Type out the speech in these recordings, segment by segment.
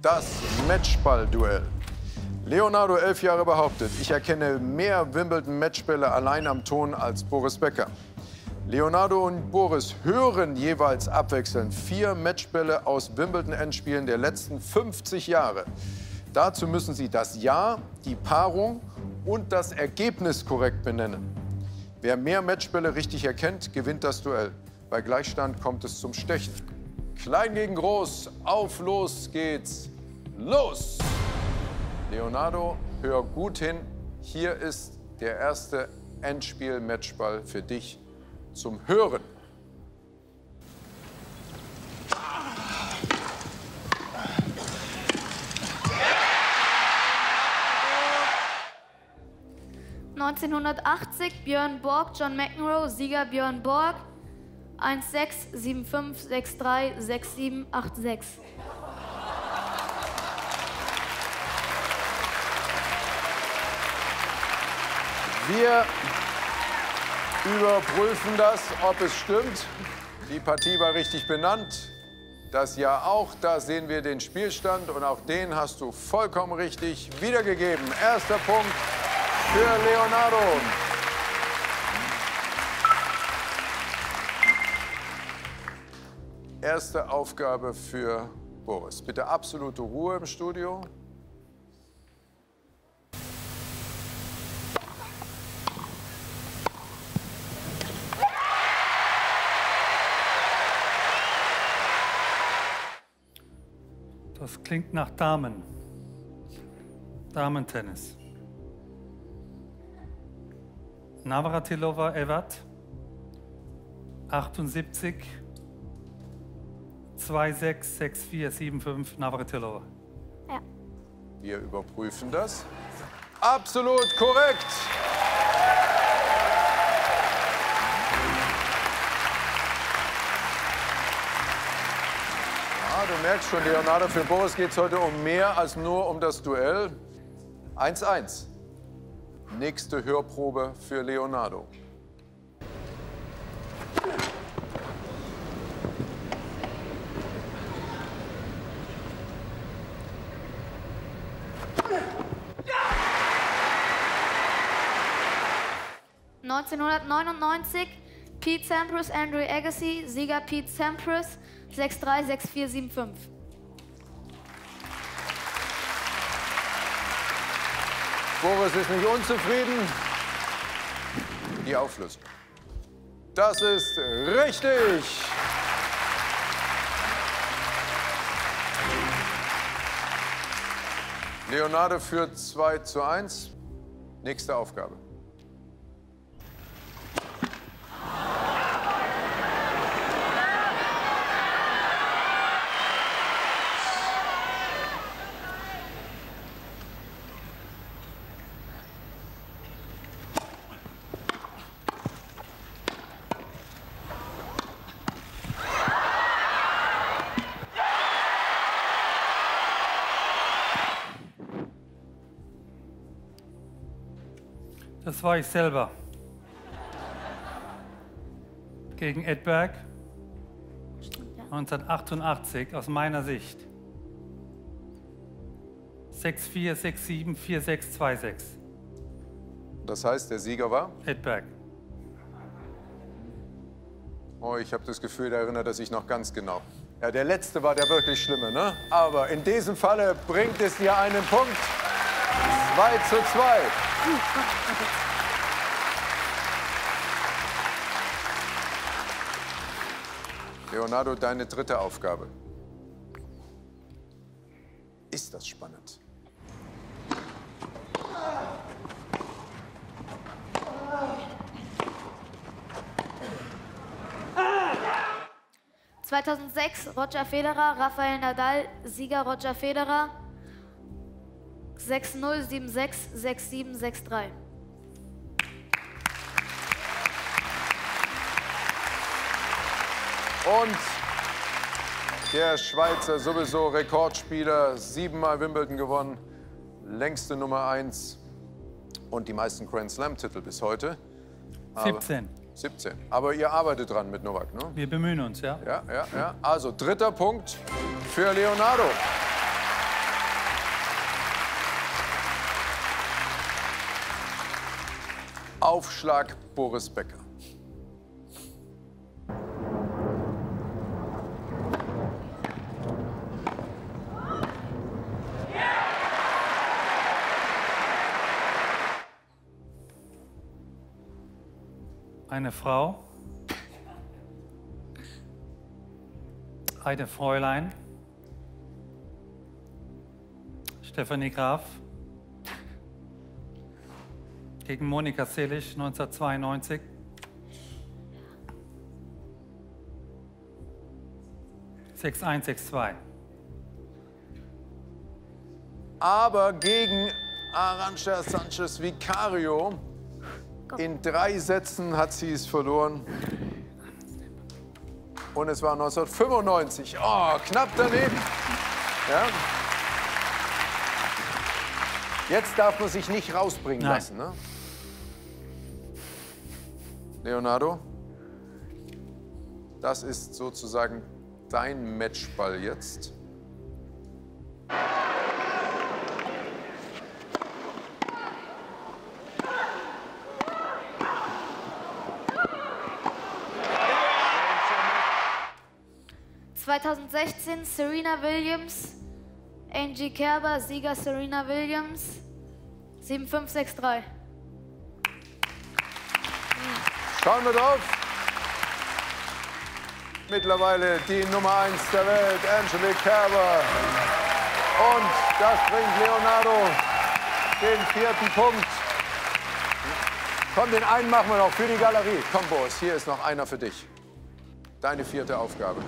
das Matchball-Duell. Leonardo, 11 Jahre, behauptet, ich erkenne mehr Wimbledon-Matchbälle allein am Ton als Boris Becker. Leonardo und Boris hören jeweils abwechselnd 4 Matchbälle aus Wimbledon-Endspielen der letzten 50 Jahre. Dazu müssen sie das Jahr, die Paarung und das Ergebnis korrekt benennen. Wer mehr Matchbälle richtig erkennt, gewinnt das Duell. Bei Gleichstand kommt es zum Stechen. Klein gegen Groß, auf los geht's. Los! Leonardo, hör gut hin. Hier ist der erste Endspiel-Matchball für dich zum Hören. (1980) Björn Borg, John McEnroe, Sieger Björn Borg, 1-6, 7-5, 6-3, 6-7, 8-6. Wir überprüfen das, ob es stimmt. Die Partie war richtig benannt. Das Jahr auch. Da sehen wir den Spielstand. Und auch den hast du vollkommen richtig wiedergegeben. Erster Punkt für Leonardo. Erste Aufgabe für Boris. Bitte absolute Ruhe im Studio. Das klingt nach Damen. Damentennis. Navratilova Evert, 78, 2-6, 6-4, 7-5, Navratilova. Ja. Wir überprüfen das. Absolut korrekt. Du merkst schon, Leonardo, für Boris geht es heute um mehr als nur um das Duell. 1-1. Nächste Hörprobe für Leonardo. (1999) Pete Sampras, Andrew Agassi, Sieger Pete Sampras, 6-3, 6-4, 7-5. Boris ist nicht unzufrieden. Die Auflösung. Das ist richtig. Leonardo führt 2-1. Nächste Aufgabe. Das war ich selber. Gegen Edberg, 1988, aus meiner Sicht. 6-4, 6-7, 4-6, 2-6. Das heißt, der Sieger war? Edberg. Oh, ich habe das Gefühl, da erinnert er sich noch ganz genau. Ja, der letzte war der wirklich schlimme, ne? Aber in diesem Falle bringt es dir einen Punkt. 2-2. Leonardo, deine dritte Aufgabe. Ist das spannend? (2006) Roger Federer, Rafael Nadal, Sieger Roger Federer, 6-0, 7-6, 6-7, 6-3. Und der Schweizer, sowieso Rekordspieler, 7-mal Wimbledon gewonnen, längste Nummer 1 und die meisten Grand Slam-Titel bis heute. 17. 17. Aber ihr arbeitet dran mit Novak, ne? Wir bemühen uns, ja. Ja. Also dritter Punkt für Leonardo. Aufschlag Boris Becker. Eine Frau, eine Fräulein, Stefanie Graf, gegen Monika Seelig 1992. Sechs 6-2. Aber gegen Arantxa Sanchez Vicario in 3 Sätzen hat sie es verloren. Und es war 1995. Oh, knapp daneben. Ja. Jetzt darf man sich nicht rausbringen lassen. Ne? Leonardo, das ist sozusagen dein Matchball jetzt. ...2016 Serena Williams, Angie Kerber, Sieger Serena Williams, 7-5-6-3. Schauen wir drauf. Mittlerweile die Nummer 1 der Welt, Angelique Kerber. Und das bringt Leonardo den 4. Punkt. Komm, den einen machen wir noch für die Galerie. Komm, Boris, hier ist noch einer für dich. Deine 4. Aufgabe.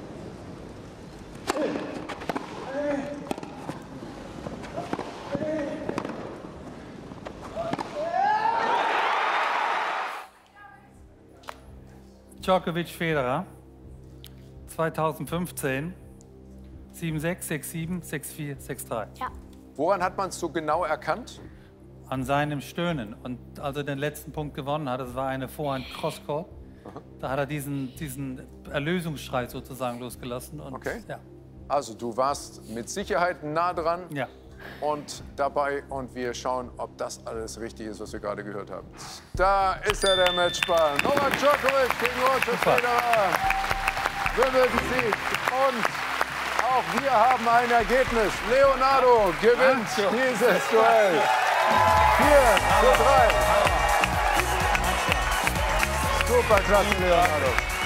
Djokovic Federer 2015 7-6, 6-7, 6-4, 6-3. Ja. Woran hat man es so genau erkannt? An seinem Stöhnen. Und als er den letzten Punkt gewonnen hat, das war eine Vorhand-Crosscourt, da hat er diesen Erlösungsschrei sozusagen losgelassen. Und, Okay. Ja. Also du warst mit Sicherheit nah dran Ja. und dabei. Und wir schauen, ob das alles richtig ist, was wir gerade gehört haben. Da ist er, der Matchball. Novak Djokovic gegen Roger Federer. Wimbledon-Sieg. Und auch wir haben ein Ergebnis. Leonardo gewinnt dieses Duell. 4-3. Super klasse, Leonardo.